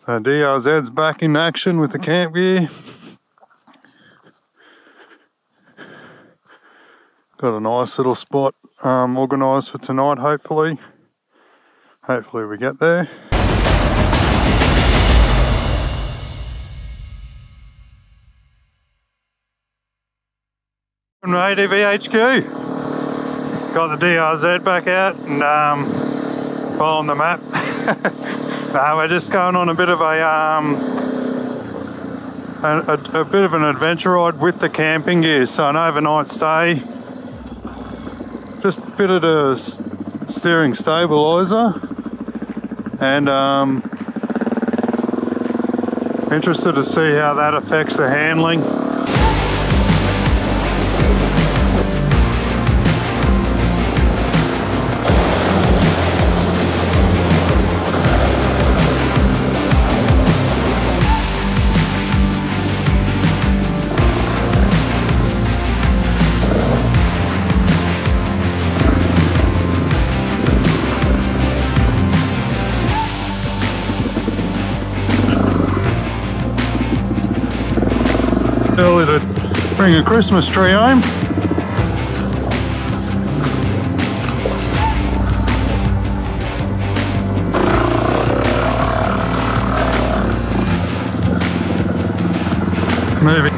So DRZ's back in action with the camp gear. Got a nice little spot organised for tonight, hopefully. Hopefully we get there. From ADV HQ, got the DRZ back out and following the map. We're just going on a bit of a bit of an adventure ride with the camping gear. So an overnight stay. Just fitted a steering stabilizer and interested to see how that affects the handling. Early to bring a Christmas tree home. Moving.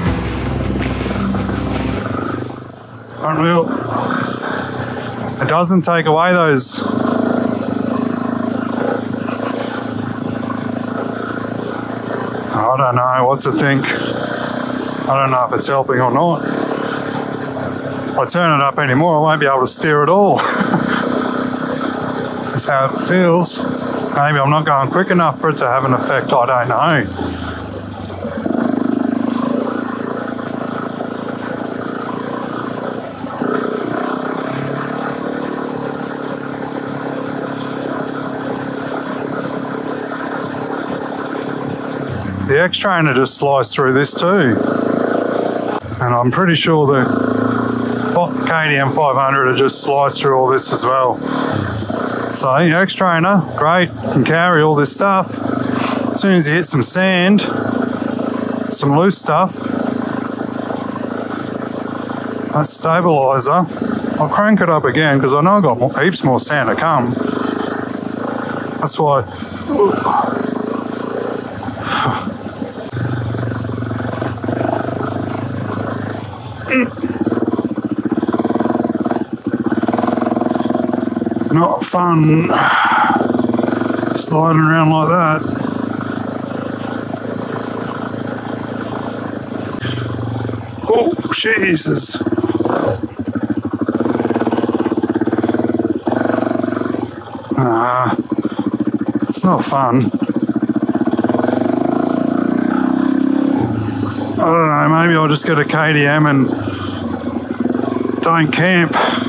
Front wheel. It doesn't take away those I don't know what to think. I don't know if it's helping or not. If I turn it up anymore, I won't be able to steer at all. That's how it feels. Maybe I'm not going quick enough for it to have an effect, I don't know. The X-Trainer just sliced through this too. And I'm pretty sure the KTM 500 will just slice through all this as well. So the X-Trainer, great, can carry all this stuff. As soon as you hit some sand, some loose stuff, that stabilizer, I'll crank it up again because I know I've got heaps more sand to come. That's why. Not fun sliding around like that. Oh, Jesus. It's not fun. I don't know, maybe I'll just get a KTM and don't camp.